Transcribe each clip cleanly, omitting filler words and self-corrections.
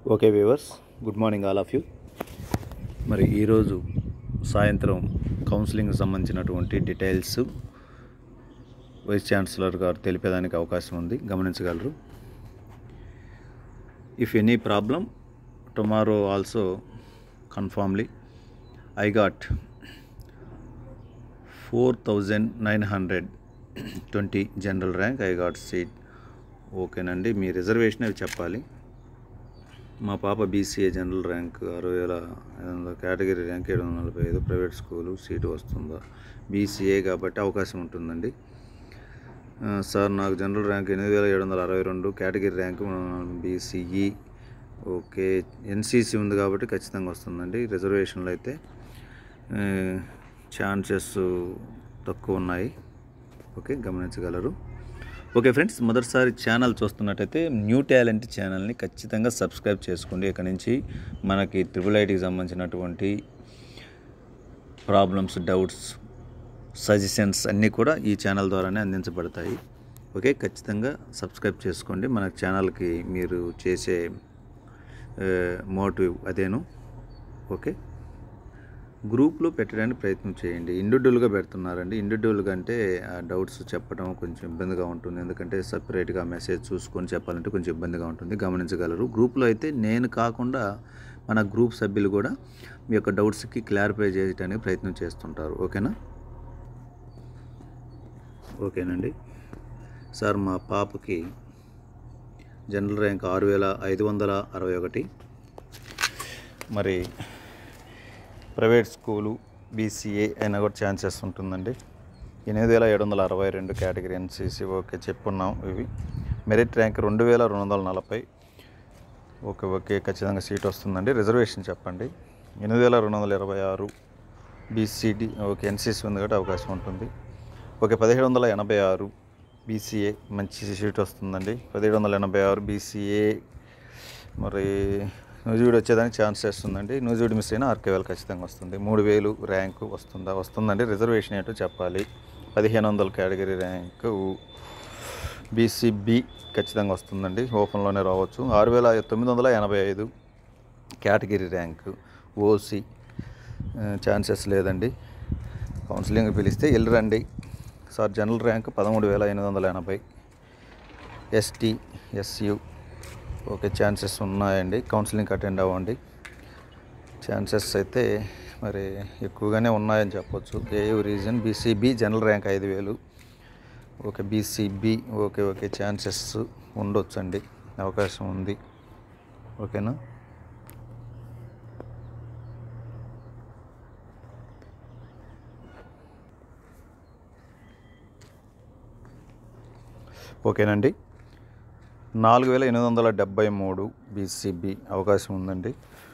Okay viewers, good morning all of you. మరి ఈరోజు సాయంత్రం కౌన్సిలింగ్ సంబంధించినటువంటి డీటెయిల్స్ వైస్ ఛాన్సలర్ గారు తెలిపేదానికి అవకాశం ఉంది, గమనించగలరు. If any problem tomorrow also confirmly I got 4920 general rank, I got seat. ఓకేనండి, మీ రిజర్వేషన్ అవి చెప్పాలి. మా పాప BCA general rank 60,500, category rank 745, private school, seat వస్తుందా? బీసీఏ కాబట్టి అవకాశం ఉంటుందండి. సార్ నాకు general rank 8,762, category rank BCE. Okay, NCC ఉంది కాబట్టి ఖచ్చితంగా వస్తుందండి. రిజర్వేషన్లు అయితే ఛాన్సెస్ తక్కువ ఉన్నాయి. ఓకే, గమనించగలరు. ఓకే ఫ్రెండ్స్, మొదటిసారి ఛానల్ చూస్తున్నట్టయితే న్యూ టాలెంట్ ఛానల్ని ఖచ్చితంగా సబ్స్క్రైబ్ చేసుకోండి. ఇక్కడ నుంచి మనకి IIITకి సంబంధించినటువంటి ప్రాబ్లమ్స్, డౌట్స్, సజెషన్స్ అన్నీ కూడా ఈ ఛానల్ ద్వారానే అందించబడతాయి. ఓకే, ఖచ్చితంగా సబ్స్క్రైబ్ చేసుకోండి. మన ఛానల్కి మీరు చేసే మోటివ్ అదేను. ఓకే, గ్రూప్లో పెట్టడానికి ప్రయత్నం చేయండి. ఇండివిజువల్గా పెడుతున్నారండి. ఇండివిజువల్గా అంటే ఆ డౌట్స్ చెప్పడం కొంచెం ఇబ్బందిగా ఉంటుంది, ఎందుకంటే సపరేట్గా మెసేజ్ చూసుకొని చెప్పాలంటే కొంచెం ఇబ్బందిగా ఉంటుంది, గమనించగలరు. గ్రూప్లో అయితే నేను కాకుండా మన గ్రూప్ సభ్యులు కూడా మీ యొక్క డౌట్స్కి క్లారిఫై చేయడానికి ప్రయత్నం చేస్తుంటారు. ఓకేనా? ఓకేనండి. సార్ మా పాపకి జనరల్ ర్యాంక్ 6,561, మరి ప్రైవేట్ స్కూలు బీసీఏ అయినా కూడా ఛాన్సెస్ ఉంటుందండి. 8,762 కేటగిరీ ఎన్సీసీ. ఓకే, చెప్పున్నాం. ఇవి మెరిట్ ర్యాంక్ 2,240. ఓకే, ఖచ్చితంగా సీట్ వస్తుందండి. రిజర్వేషన్ చెప్పండి. 8,226 బీసీడీ. ఓకే, ఎన్సీసీ ఉంది కాబట్టి అవకాశం ఉంటుంది. ఓకే, 1,786 బీసీఏ, మంచి సీట్ వస్తుందండి. 1,786 బీసీఏ. మరి నూజివీడు వచ్చేదానికి ఛాన్సెస్ ఉందండి. నూజివీడు మిస్ అయినా ఆర్కేవేల్ ఖచ్చితంగా వస్తుంది. 3,000 ర్యాంకు వస్తుందండి. రిజర్వేషన్ ఏంటో చెప్పాలి. 1,500 కేటగిరీ ర్యాంకు బీసీబీ ఖచ్చితంగా వస్తుందండి. ఓపెన్లోనే రావచ్చు. 6,985 కేటగిరీ ర్యాంకు ఓసీ ఛాన్సెస్ లేదండి. కౌన్సిలింగ్ పిలిస్తే వెళ్ళరండి. సార్ జనరల్ ర్యాంక్ 13,880 ఎస్టీ ఎస్యు. ఓకే, ఛాన్సెస్ ఉన్నాయండి. కౌన్సిలింగ్కి అటెండ్ అవ్వండి. ఛాన్సెస్ అయితే మరి ఎక్కువగానే ఉన్నాయని చెప్పొచ్చు. AU region BCB general rank 5,000. Okay, BCB. Okay, chances ఉండొచ్చండి, అవకాశం ఉంది. ఓకేనా? ఓకేనండి. 4,873 బీసీబీ అవకాశం ఉందండి.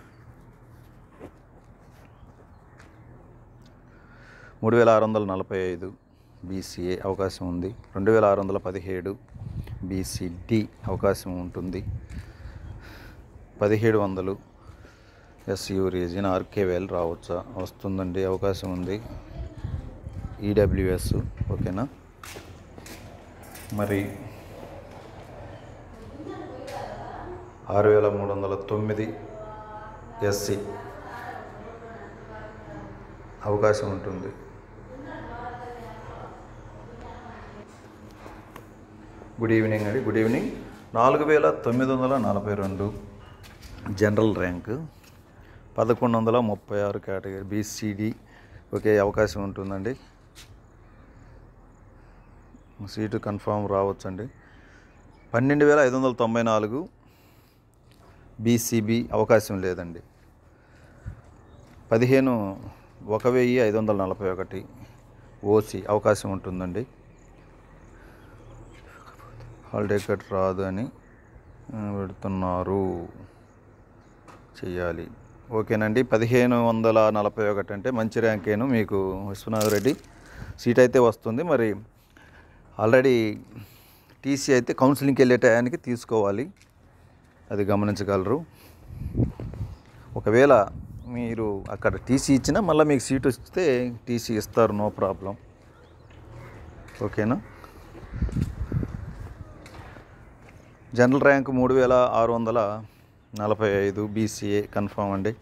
3,645 బీసీఏ అవకాశం ఉంది. 2,617 బీసీడీ అవకాశం ఉంటుంది. 1,700 ఎస్యూ రీజియన్ ఆర్కేవేల్ వస్తుందండి, అవకాశం ఉంది. ఈడబ్ల్యూఎస్. ఓకేనా? మరి 6,309 ఎస్సీ అవకాశం ఉంటుంది. గుడ్ ఈవినింగ్ అండి. Good evening. 4,942 general rank, 1,136 category BCD. Okay, అవకాశం ఉంటుందండి. సీటు కన్ఫామ్ రావచ్చండి. 12,594 బీసీబీ అవకాశం లేదండి. 1,541 ఓసీ అవకాశం ఉంటుందండి. హాల్ టికెట్ రాదు అని పెడుతున్నారు, చెయ్యాలి. ఓకేనండి. 1,541 అంటే మంచి ర్యాంకేను మీకు. విశ్వనాథ్ రెడ్డి సీట్ అయితే వస్తుంది. మరి ఆల్రెడీ టీసీ అయితే కౌన్సిలింగ్కి వెళ్ళే టయానికి తీసుకోవాలి, అది గమనించగలరు. ఒకవేళ మీరు అక్కడ టీసీ ఇచ్చినా మళ్ళీ మీకు సీట్ వస్తే టీసీ ఇస్తారు, నో ప్రాబ్లం. ఓకేనా? జనరల్ ర్యాంక్ 3,600 45 బీసీఏ కన్ఫామ్ అండి.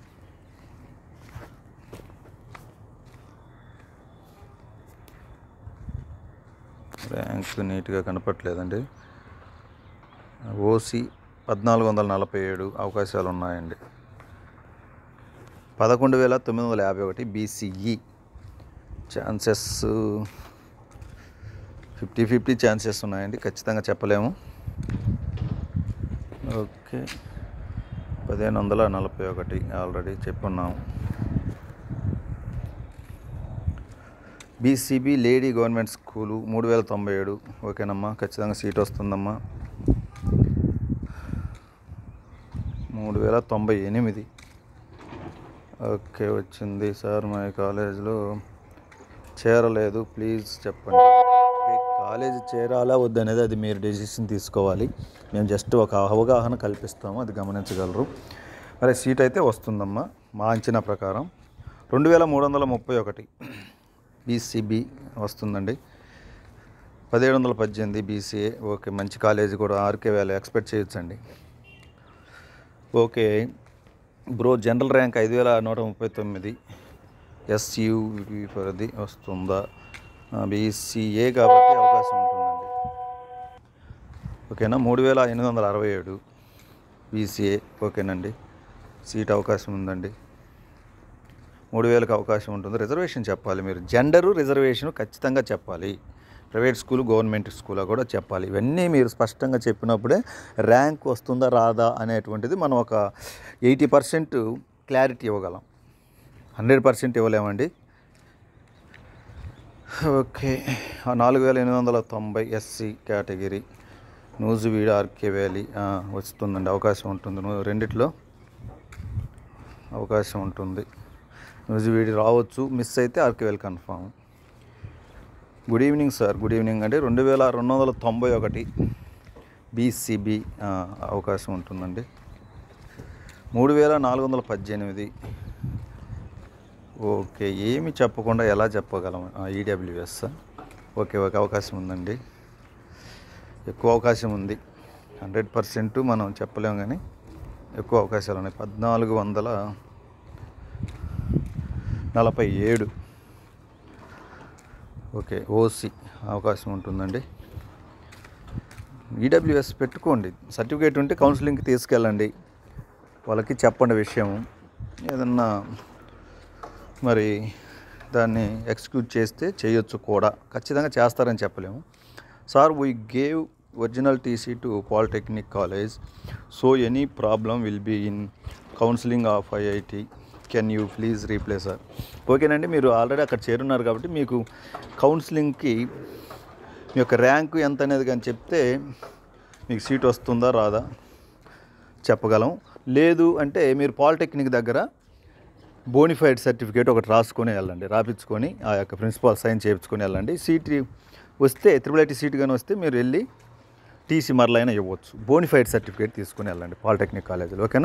ర్యాంక్ నీట్గా కనపట్లేదండి. ఓసీ 1447 అవకాశాలు ఉన్నాయండి. 11,951 బీసీఈ ఛాన్సెస్ 50-50 ఛాన్సెస్ ఉన్నాయండి, ఖచ్చితంగా చెప్పలేము. ఓకే, 1541 ఆల్రెడీ చెప్పున్నాము. బీసీబీ లేడీ గవర్నమెంట్ స్కూలు 3097 ఓకేనమ్మా, ఖచ్చితంగా సీట్ వస్తుందమ్మా. 3098 ఓకే వచ్చింది సార్. మా కాలేజీలో చేరలేదు, ప్లీజ్ చెప్పండి. కాలేజీ చేరాలా వద్దనేది అది మీరు డెసిషన్ తీసుకోవాలి. మేము జస్ట్ ఒక అవగాహన కల్పిస్తాము, అది గమనించగలరు. మరి సీట్ అయితే వస్తుందమ్మా మా అంచనా ప్రకారం. 2331 బీసీబీ వస్తుందండి. 1718 బీసీఏ ఓకే, మంచి కాలేజీ కూడా, ఆర్కే వ్యాలీ ఎక్స్పెక్ట్ చేయొచ్చండి. ఓకే బ్రో, జనరల్ ర్యాంక్ 5139 ఎస్యూవి పరిధి వస్తుందా? బీసీఏ కాబట్టి అవకాశం ఉంటుందండి. ఓకేనా, 3867 బీసీఏ ఓకేనండి, సీట్ అవకాశం ఉందండి. 3000కి అవకాశం ఉంటుంది. రిజర్వేషన్ చెప్పాలి మీరు, జెండరు రిజర్వేషను ఖచ్చితంగా చెప్పాలి. ప్రైవేట్ స్కూలు గవర్నమెంట్ స్కూల్లో కూడా చెప్పాలి. ఇవన్నీ మీరు స్పష్టంగా చెప్పినప్పుడే ర్యాంక్ వస్తుందా రాదా అనేటువంటిది మనం ఒక 80% క్లారిటీ ఇవ్వగలం, 100% ఇవ్వలేమండి. Okay, 4890 SC category Nuzvid RK valley వస్తుందండి, అవకాశం ఉంటుంది. రెండిట్లో అవకాశం ఉంటుంది. నూజివీడు రావచ్చు, మిస్ అయితే RK valley confirm. Good evening sir. Good evening అండి. 2291 బీసీబీ అవకాశం ఉంటుందండి. 3418 ఓకే, ఏమి చెప్పకుండా ఎలా చెప్పగలం? ఈడబ్ల్యూఎస్ ఓకే ఓకే, అవకాశం ఉందండి, ఎక్కువ అవకాశం ఉంది. 100% మనం చెప్పలేము కానీ ఎక్కువ అవకాశాలు ఉన్నాయి. 1447 ఓకే, ఓసీ అవకాశం ఉంటుందండి. ఈడబ్ల్యూఎస్ పెట్టుకోండి, సర్టిఫికేట్ ఉంటే కౌన్సిలింగ్కి తీసుకెళ్ళండి, వాళ్ళకి చెప్పండి విషయం. ఏదన్నా మరి దాన్ని ఎక్స్క్యూట్ చేస్తే చేయొచ్చు కూడా, ఖచ్చితంగా చేస్తారని చెప్పలేము. Sir, we gave original TC to polytechnic college, so any problem will be in counselling of IIT, can you please replay sir. ఓకేనండి, మీరు ఆల్రెడీ అక్కడ చేరున్నారు కాబట్టి మీకు కౌన్సిలింగ్కి మీ యొక్క ర్యాంకు ఎంత అనేది కానీ చెప్తే మీకు సీట్ వస్తుందా రాదా చెప్పగలం. లేదు అంటే మీరు పాలిటెక్నిక్ దగ్గర బోనిఫైడ్ సర్టిఫికేట్ ఒకటి రాసుకొని వెళ్ళండి, రాపించుకొని ఆ యొక్క ప్రిన్సిపాల్ సైన్ చేయించుకొని వెళ్ళండి. సీట్ వస్తే IIIT సీట్ కానీ వస్తే మీరు వెళ్ళి టీసీ మరలైనా ఇవ్వచ్చు. బోనిఫైడ్ సర్టిఫికేట్ తీసుకొని వెళ్ళండి పాలిటెక్నిక్ కాలేజీలో, ఓకేనా?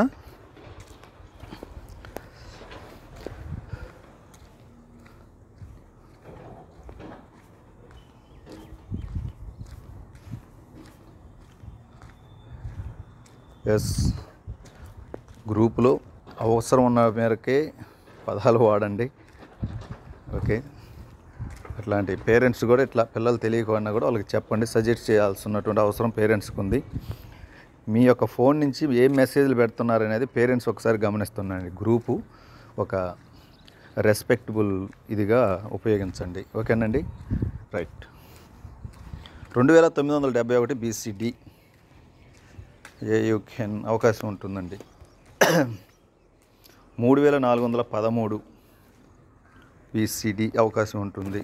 ఎస్, గ్రూపులో అవసరం ఉన్న మేరకే పదాలు వాడండి, ఓకే? అట్లాంటి పేరెంట్స్ కూడా ఇట్లా పిల్లలు తెలియకుండా కూడా వాళ్ళకి చెప్పండి, సజెస్ట్ చేయాల్సినటువంటి అవసరం పేరెంట్స్కి ఉంది. మీ యొక్క ఫోన్ నుంచి ఏం మెసేజ్లు పెడుతున్నారు అనేది పేరెంట్స్ ఒకసారి గమనిస్తున్నారండి. గ్రూపు ఒక రెస్పెక్టబుల్ ఇదిగా ఉపయోగించండి, ఓకేనండి? రైట్. 2971 బీసీడీ ఏయుకెన్ అవకాశం ఉంటుందండి. 3413 బీసీడీ అవకాశం ఉంటుంది.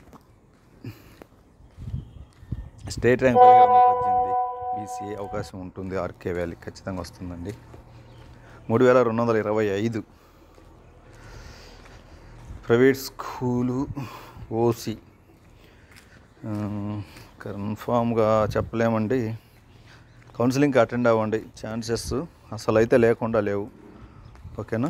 స్టేట్ ర్యాంక్ 1718 బీసీఏ అవకాశం ఉంటుంది. ఆర్కే వ్యాలీ ఖచ్చితంగా వస్తుందండి. 3225 ప్రైవేట్ స్కూలు ఓసీ కన్ఫామ్గా చెప్పలేమండి. కౌన్సిలింగ్కి అటెండ్ అవ్వండి, ఛాన్సెస్ అసలు అయితే లేకుండా లేవు, ఓకేనా?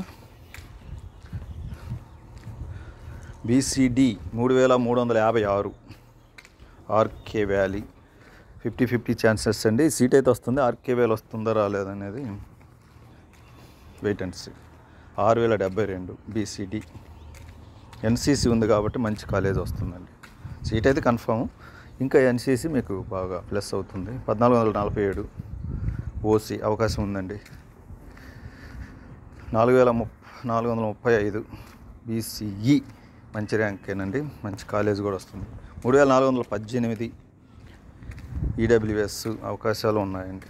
బీసీడీ 3356 ఆర్కే వ్యాలీ 50-50 ఛాన్సెస్ అండి. సీట్ అయితే వస్తుంది, ఆర్కే వ్యాలీ వస్తుందా రాలేదనేది wait and see. 6072 BCD. NCC ఉంది కాబట్టి మంచి కాలేజ్ వస్తుందండి. సీట్ అయితే కన్ఫర్మ్, ఇంకా ఎన్సీసీ మీకు బాగా ప్లస్ అవుతుంది. 1447 ఓసీ అవకాశం ఉందండి. 4435 బీసీఈ మంచి ర్యాంకేనండి, మంచి కాలేజ్ కూడా వస్తుంది. 3418 ఈడబ్ల్యూఎస్ అవకాశాలు ఉన్నాయండి.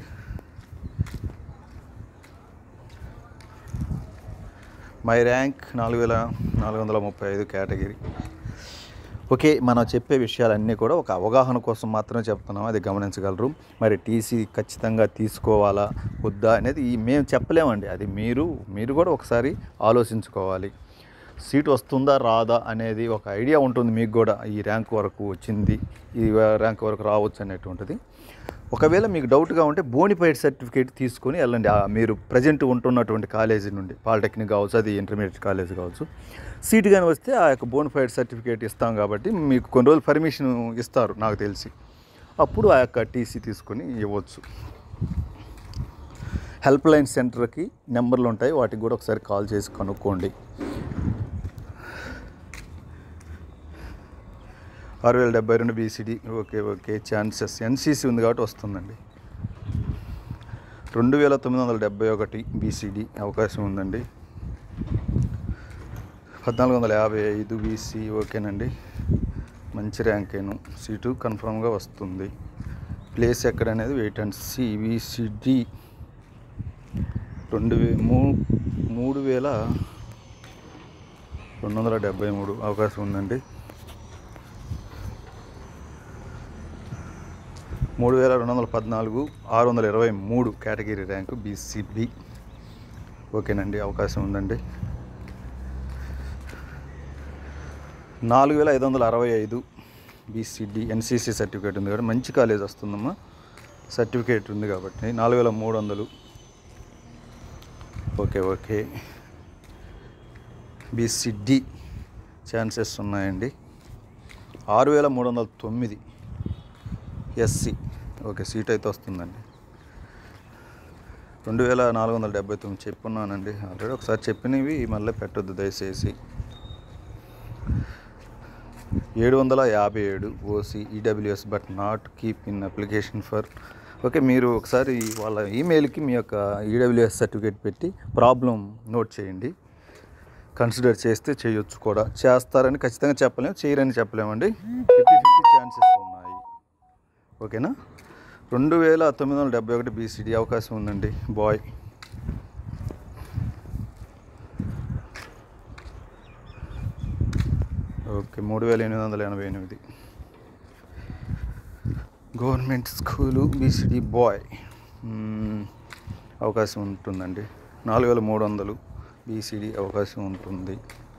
My rank 4435 category. ఓకే, మనం చెప్పే విషయాలన్నీ కూడా ఒక అవగాహన కోసం మాత్రమే చెప్తున్నాం, అది గమనించగలరు. మరి టీసీ ఖచ్చితంగా తీసుకోవాలా వద్దా అనేది మేము చెప్పలేమండి, అది మీరు కూడా ఒకసారి ఆలోచించుకోవాలి. సీట్ వస్తుందా రాదా అనేది ఒక ఐడియా ఉంటుంది మీకు కూడా, ఈ ర్యాంక్ వరకు వచ్చింది, ఈ ర్యాంక్ వరకు రావచ్చు అనేటువంటిది. ఒకవేళ మీకు డౌట్గా ఉంటే బోనిఫైడ్ సర్టిఫికేట్ తీసుకొని వెళ్ళండి. మీరు ప్రజెంట్ ఉంటున్నటువంటి కాలేజీ నుండి, పాలిటెక్నిక్ కావచ్చు, అది ఇంటర్మీడియట్ కాలేజ్ కావచ్చు, సీట్ కానీ వస్తే ఆ యొక్క బోనిఫైడ్ సర్టిఫికేట్ ఇస్తాం కాబట్టి మీకు కొన్ని రోజులు పర్మిషన్ ఇస్తారు నాకు తెలిసి, అప్పుడు ఆ యొక్క టీసీ తీసుకొని ఇవ్వచ్చు. హెల్ప్ లైన్ సెంటర్కి నెంబర్లు ఉంటాయి, వాటికి కూడా ఒకసారి కాల్ చేసి కనుక్కోండి. 6072 బీసీడీ. Okay chances. ఎన్సీసీ ఉంది కాబట్టి వస్తుందండి. 2971 బీసీడీ అవకాశం ఉందండి. 1455 బీసీ. ఓకేనండి, మంచి ర్యాంకేను, సీటు కన్ఫర్మ్గా వస్తుంది. ప్లేస్ ఎక్కడ అనేది వెయిట్ అండ్ సీ. బీసీడీ 3273 అవకాశం ఉందండి. 3214 623 కేటగిరీ ర్యాంకు బీసీబీ. ఓకేనండి, అవకాశం ఉందండి. 4565 బీసీడీ. ఎన్సీసీ సర్టిఫికేట్ ఉంది కాబట్టి మంచి కాలేజ్ వస్తుందమ్మా, సర్టిఫికేట్ ఉంది కాబట్టి. 4300. ఓకే బీసీడీ ఛాన్సెస్ ఉన్నాయండి. 6309 ఎస్సీ. ఓకే, సీట్ అయితే వస్తుందండి. 2479 చెప్పున్నానండి ఆల్రెడీ, ఒకసారి చెప్పినవి మళ్ళీ పెట్టొద్దు దయచేసి. 757 OC EWS but not keep in application for. Okay, మీరు ఒకసారి వాళ్ళ ఈమెయిల్కి మీ యొక్క ఈడబ్ల్యూఎస్ సర్టిఫికేట్ పెట్టి ప్రాబ్లం నోట్ చేయండి. కన్సిడర్ చేస్తే చేయొచ్చు కూడా, చేస్తారని ఖచ్చితంగా చెప్పలేము, చేయరని చెప్పలేమండి. 50-50 ఛాన్సెస్ ఉన్నాయి. ఓకేనా. 2971 బీసీడీ అవకాశం ఉందండి. Boy. Okay, 3888 government school BCD boy అవకాశం ఉంటుందండి. 4300 బీసీడీ అవకాశం ఉంటుంది.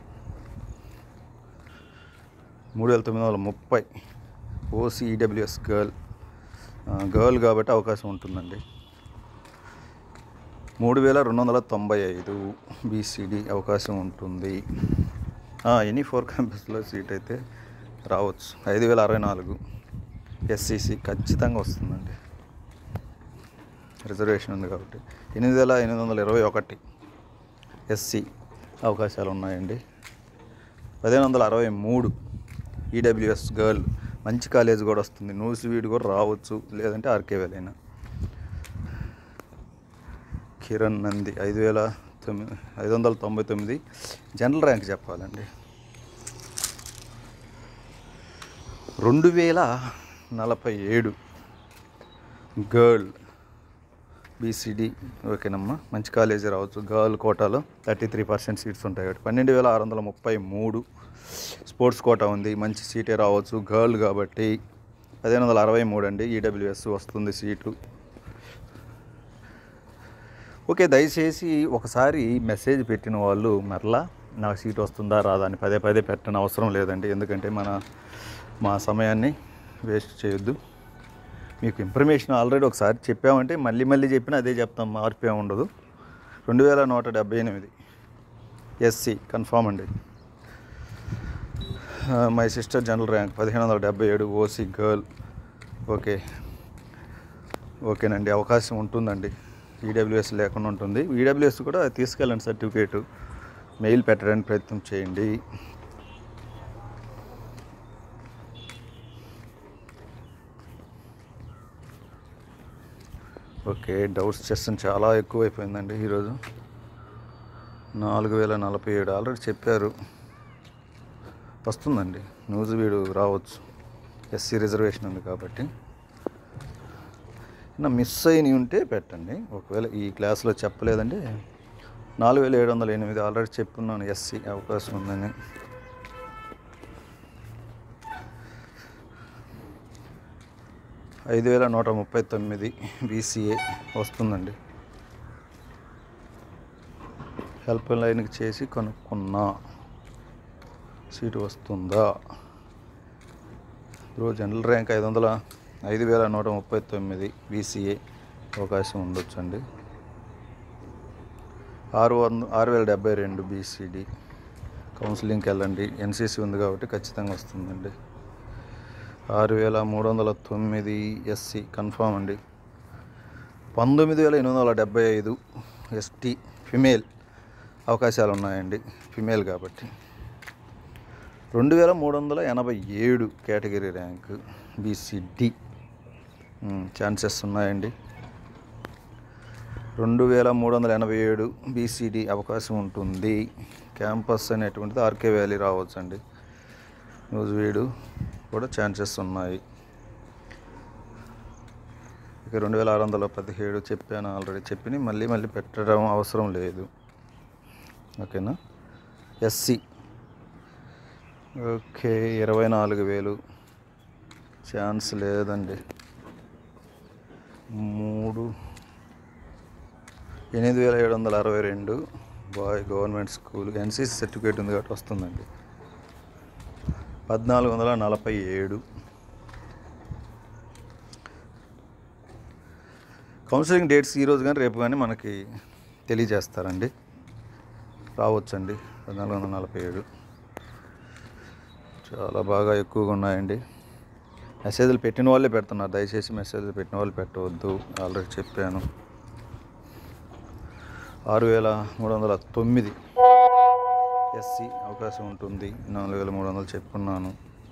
3930 ఓసీ ఈడబ్ల్యూఎస్ గర్ల్ కాబట్టి అవకాశం ఉంటుందండి. 3295 బీసీడీ అవకాశం ఉంటుంది. ఎనీ 4 క్యాంపస్లో సీట్ అయితే రావచ్చు. 5064 ఎస్సీసీ ఖచ్చితంగా వస్తుందండి, రిజర్వేషన్ ఉంది కాబట్టి. 8821 ఎస్సీ అవకాశాలు ఉన్నాయండి. 1563 ఈడబ్ల్యూఎస్ గర్ల్ మంచి కాలేజ్ కూడా వస్తుంది. నూసివీడ్ కూడా రావచ్చు, లేదంటే ఆర్కే వెళ్ళైనా. కిరణ్ నంది 5599 జనరల్ ర్యాంక్ చెప్పాలండి. 2047 గర్ల్ బీసీడీ. ఓకేనమ్మా, మంచి కాలేజీ రావచ్చు. గర్ల్ కోటాలో 33% సీట్స్ ఉంటాయి కాబట్టి. 12633 స్పోర్ట్స్ కోటా ఉంది, మంచి సీటే రావచ్చు గర్ల్ కాబట్టి. 1563 అండి ఈడబ్ల్యూఎస్ వస్తుంది సీటు. ఓకే, దయచేసి ఒకసారి మెసేజ్ పెట్టిన వాళ్ళు మరలా నాకు సీట్ వస్తుందా రాదా అని పదే పెట్టని అవసరం లేదండి, ఎందుకంటే మా సమయాన్ని వేస్ట్ చేయొద్దు. మీకు ఇన్ఫర్మేషన్ ఆల్రెడీ ఒకసారి చెప్పామంటే మళ్ళీ చెప్పినా అదే చెప్తాం, మార్పు ఏమి ఉండదు. 2178 ఎస్సీ కన్ఫామ్ అండి. My sister general rank 1577 OC girl. ఓకేనండి, అవకాశం ఉంటుందండి. ఈడబ్ల్యూఎస్ లేకుండా ఉంటుంది. ఈడబ్ల్యూఎస్ కూడా తీసుకెళ్ళండి, సర్టిఫికేటు మెయిల్ పెట్టడానికి ప్రయత్నం చేయండి. ఓకే, డౌట్స్ సెషన్ చాలా ఎక్కువైపోయిందండి ఈరోజు. 4047 ఆల్రెడీ చెప్పారు. వస్తుందండి, న్యూస్ వీడియో రావచ్చు, ఎస్సీ రిజర్వేషన్ ఉంది కాబట్టి. నా మిస్ అయినవి ఉంటే పెట్టండి. ఒకవేళ ఈ క్లాస్లో చెప్పలేదంటే 4708 ఆల్రెడీ చెప్పున్నాను, ఎస్సీ అవకాశం ఉందని. $5139 బీసీఏ వస్తుందండి. హెల్ప్ లైన్కి చేసి కనుక్కున్నా సీటు వస్తుందా. ఇప్పుడు జనరల్ ర్యాంక్ 5139 బీసీఏ అవకాశం ఉండొచ్చండి. 6072 బీసీడీ కౌన్సిలింగ్కి వెళ్ళండి. ఎన్సీసీ ఉంది కాబట్టి ఖచ్చితంగా వస్తుందండి. 6309 ఎస్సీ కన్ఫామ్ అండి. 19875 ఎస్టీ ఫిమేల్ అవకాశాలు ఉన్నాయండి, ఫిమేల్ కాబట్టి. 2387 కేటగిరీ ర్యాంక్ బీసీడీ ఛాన్సెస్ ఉన్నాయండి. 2387 బీసీడీ అవకాశం ఉంటుంది. క్యాంపస్ అనేటువంటిది ఆర్కే వ్యాలీ రావచ్చండి. న్యూస్ వీడు కూడా ఛాన్సెస్ ఉన్నాయి. ఇక 2617 చెప్పాను ఆల్రెడీ, చెప్పి మళ్ళీ పెట్టడం అవసరం లేదు. ఓకేనా. ఎస్సీ ఓకే 24000 ఛాన్స్ లేదండి. 8762 boy government school NCC certificate ఉంది కాబట్టి వస్తుందండి. 1447 కౌన్సిలింగ్ డేట్స్ ఈరోజు కానీ రేపు కానీ మనకి తెలియజేస్తారండి, రావచ్చండి. 1447 చాలా బాగా ఎక్కువగా ఉన్నాయండి. మెసేజ్లు పెట్టిన వాళ్ళే పెడుతున్నారు, దయచేసి మెసేజ్లు పెట్టిన వాళ్ళు పెట్టవద్దు, ఆల్రెడీ చెప్పాను. 6309 ఎస్సీ అవకాశం ఉంటుంది. 4300 చెప్పుకున్నాను.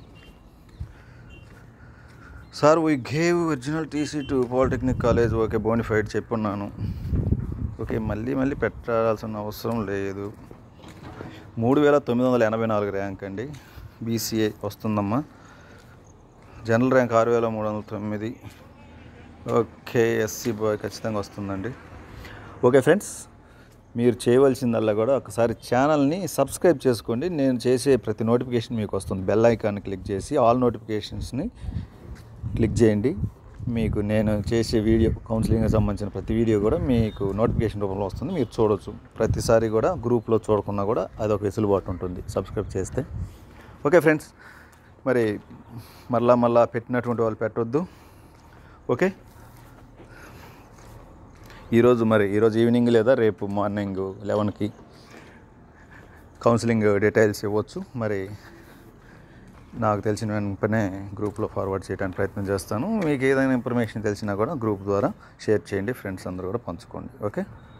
Sir we gave original TC to polytechnic college, okay bonafide చెప్పున్నాను. ఓకే మళ్ళీ పెట్టాల్సిన అవసరం లేదు. 3984 ర్యాంక్ అండి, బీసీఏ వస్తుందమ్మా. General rank 6309. Okay SC boy ఖచ్చితంగా వస్తుందండి. ఓకే ఫ్రెండ్స్, మీరు చేయవలసిందల్లా కూడా ఒకసారి ఛానల్ని సబ్స్క్రైబ్ చేసుకోండి. నేను చేసే ప్రతి నోటిఫికేషన్ మీకు వస్తుంది. బెల్ ఐకాన్ క్లిక్ చేసి ఆల్ నోటిఫికేషన్స్ని క్లిక్ చేయండి. మీకు నేను చేసే వీడియో కౌన్సిలింగ్కి సంబంధించిన ప్రతి వీడియో కూడా మీకు నోటిఫికేషన్ రూపంలో వస్తుంది, మీరు చూడవచ్చు. ప్రతిసారి కూడా గ్రూప్లో చూడకున్నా కూడా అదొక వెసులుబాటు ఉంటుంది సబ్స్క్రైబ్ చేస్తే. ఓకే ఫ్రెండ్స్, మరి మళ్ళా పెట్టినటువంటి వాళ్ళు పెట్టవద్దు. ఓకే, ఈరోజు ఈవినింగ్ లేదా రేపు మార్నింగ్ 11కి కౌన్సిలింగ్ డీటెయిల్స్ ఇవ్వచ్చు. మరి నాకు తెలిసిన వెంటనే గ్రూప్లో ఫార్వర్డ్ చేయడానికి ప్రయత్నం చేస్తాను. మీకు ఏదైనా ఇన్ఫర్మేషన్ తెలిసినా కూడా గ్రూప్ ద్వారా షేర్ చేయండి, ఫ్రెండ్స్ అందరూ కూడా పంచుకోండి. ఓకే.